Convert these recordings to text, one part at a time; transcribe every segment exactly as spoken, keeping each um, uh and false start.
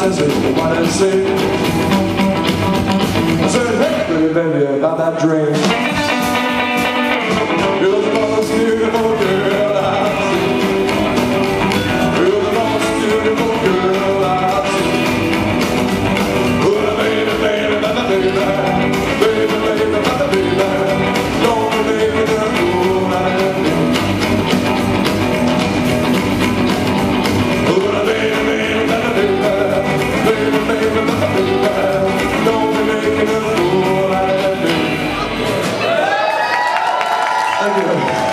says it, what I say. I said, hey, baby, baby, about that dream. You're the most beautiful girl I've seen. You're the most beautiful girl I've seen. Oh, baby, baby, baby, baby, baby, baby, baby, baby, don't believe me, the fool I am. Oh, baby, baby, baby, baby, baby, baby, baby, don't be making a fool out of me. Thank you.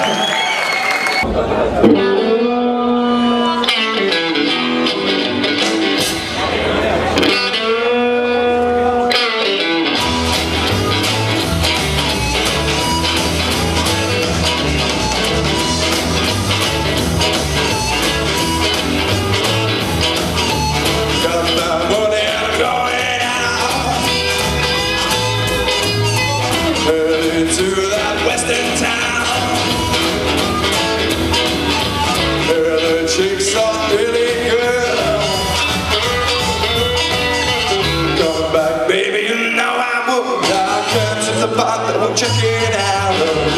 We'll check it out.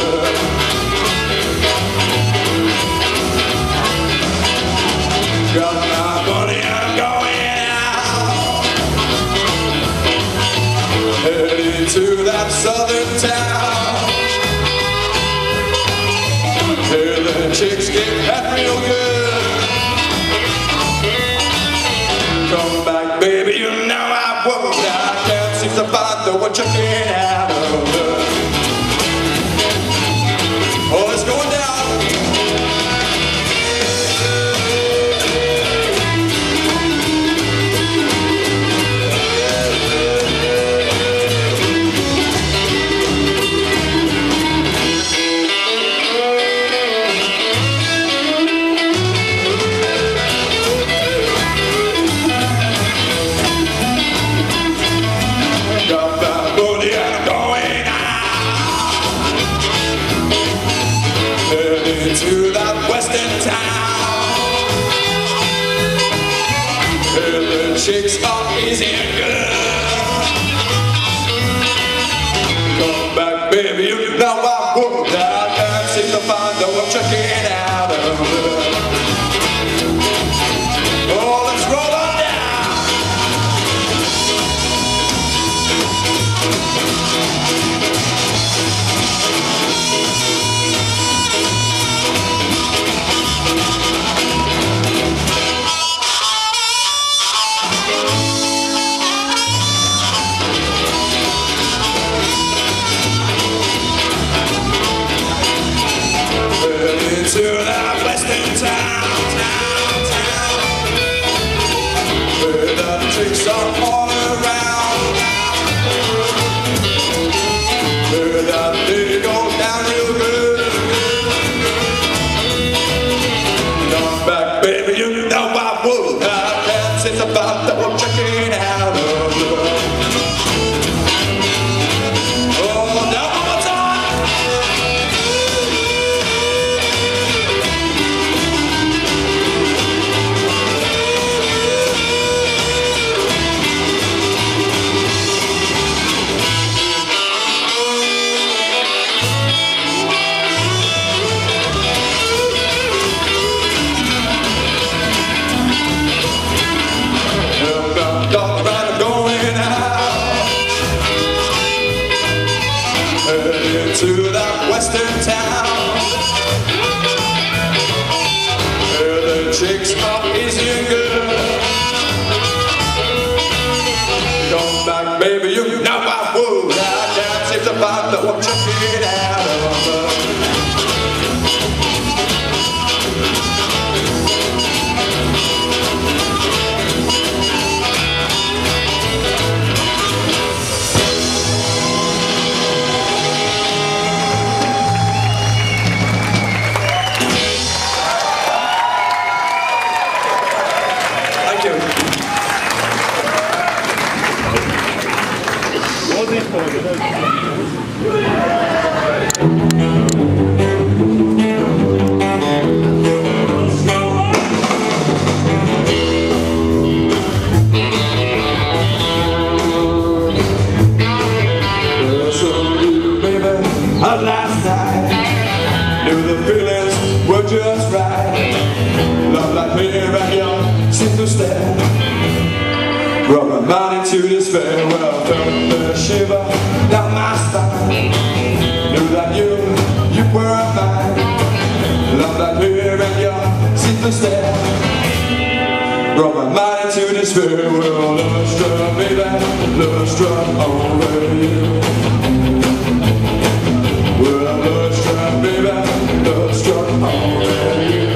Got my money, I'm going out. Headed to that southern town. Here the chicks get that real good. Come back, baby, you know I won't. I can't seem to find the one checking out of. Oh, it's going down. Got that booty and I'm going out. Heading to that western town. Here the chicks are easy and good. Come back, baby, you know I won't. I can't seem to find the one checking out of it. Oh, let's roll on down. To that western town, town, town, where the chicks are all around, where that they go down real good. Come back, baby, you know I would. I can't sit about that one checking out of love. Oh, now one more time. To that western town, where the chicks are easy and good. Come back, baby, you know I would. I can't seem to find the one checking out of. Thank you. Brought my mind into despair. Well, I felt a shiver down my spine. Knew that you, you were mine. Love that here and your simple stare. Brought my mind into despair. Well, love struck, baby, love struck over you. Well, love struck, baby, love struck over you.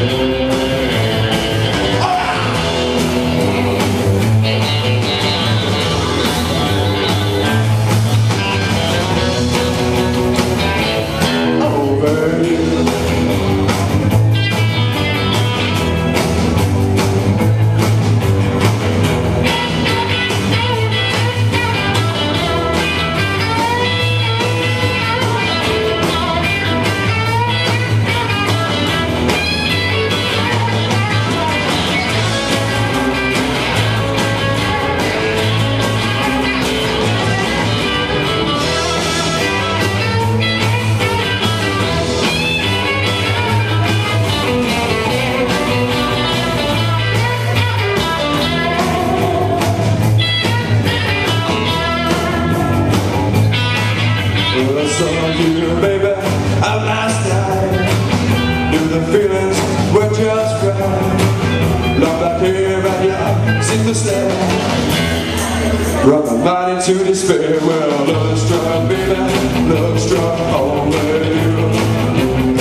I saw you, baby, out last night. Knew the feelings were just right. Love that here and yeah, seemed to stay. Brought my mind into despair. Well, love struck, baby, love struck over you.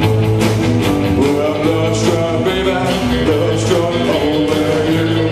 Well, love struck, baby, love struck over you.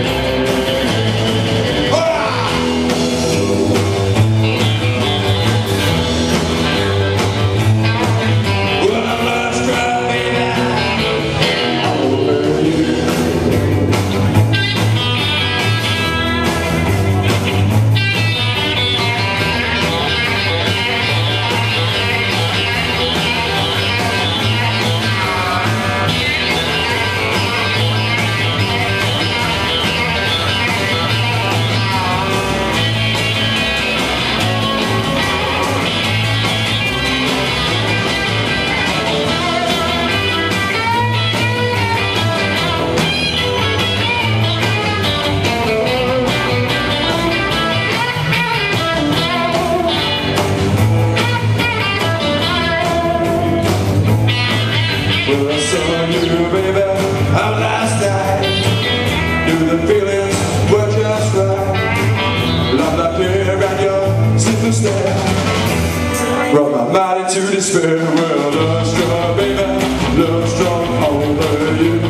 Well, I saw you, baby, out last night. Knew the feelings were just right. Love that here and your simple stare. Brought my mind into despair. Well, love struck, baby, love struck over you.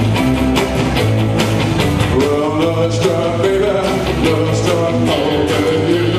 Well, love struck, baby, love struck over you.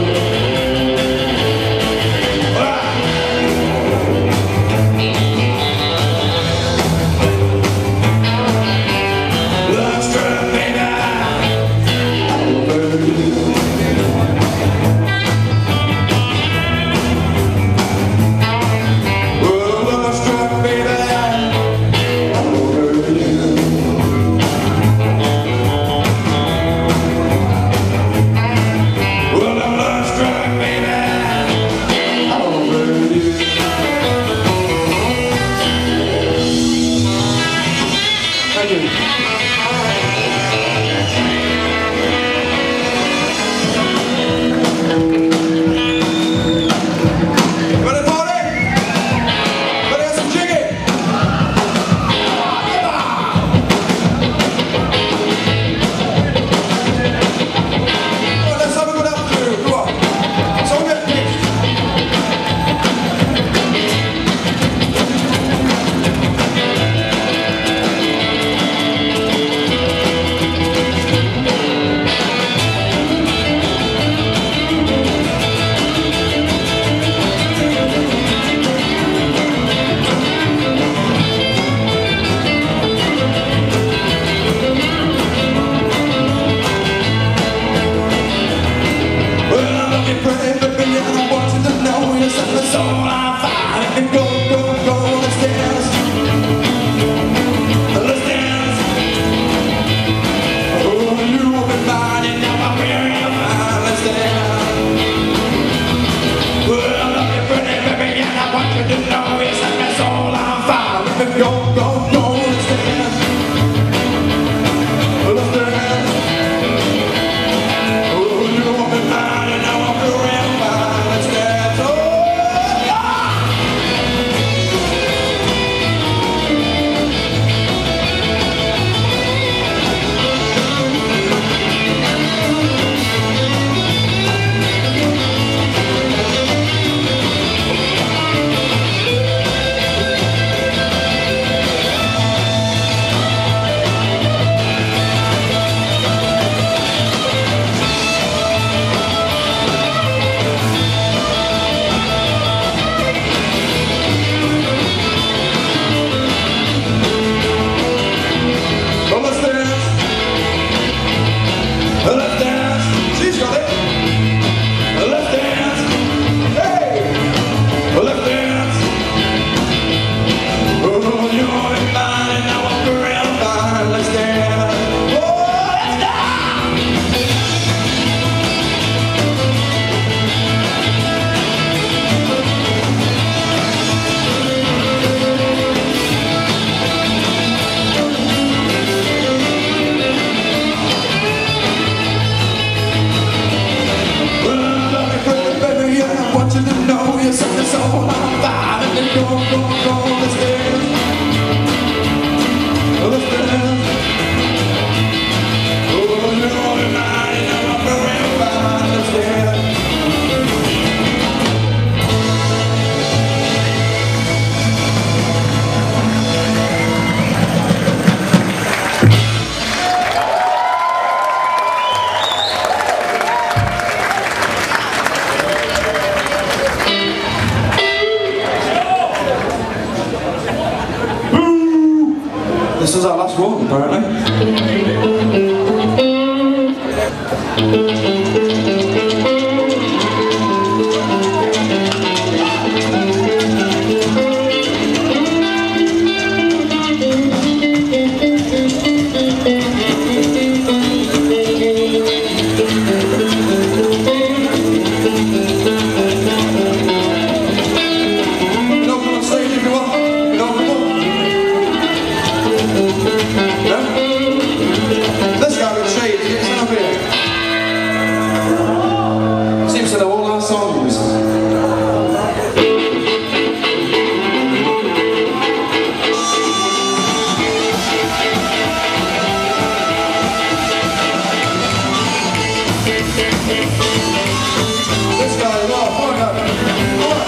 This guy, oh, come on, guys. Come on.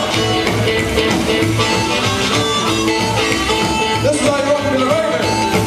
This is how you rock me the reggae.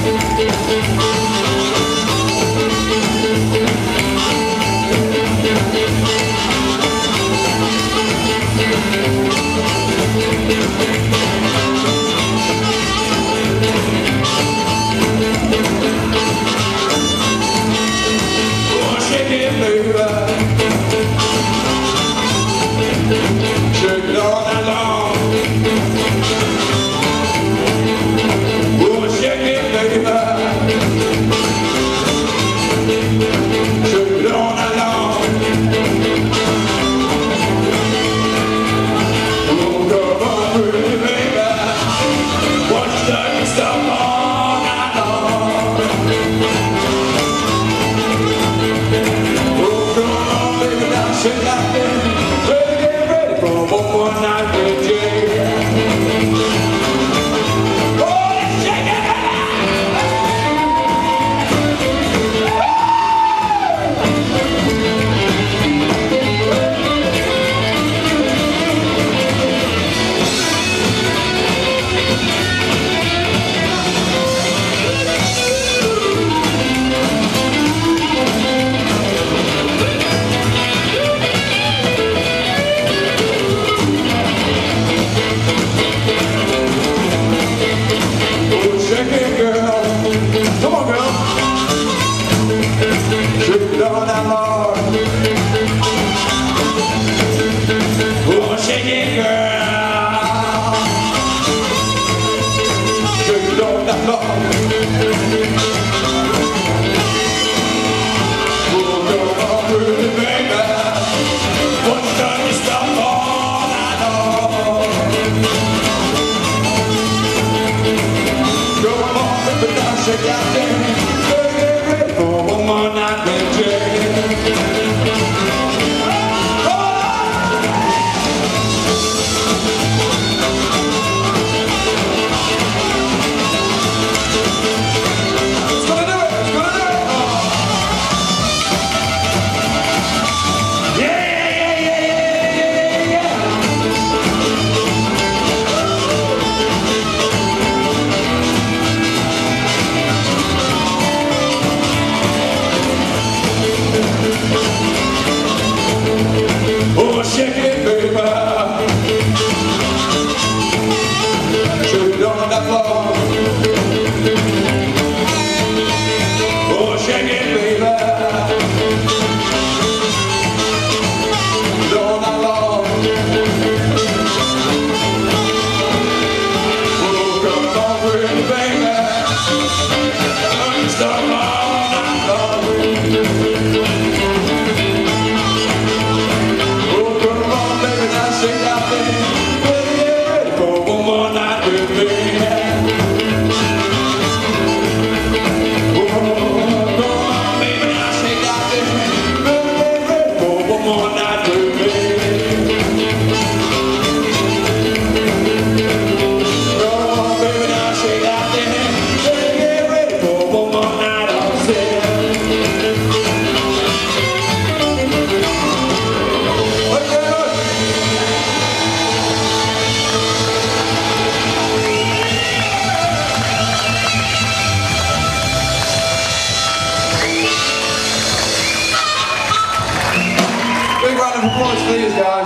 Applause for these guys.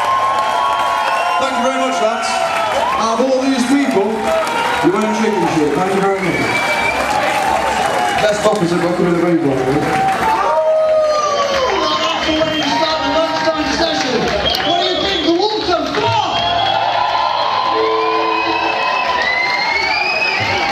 Thank you very much, lads. Out of all these people, you weren't chicken shit. Thank you very much. Best officer got to the people.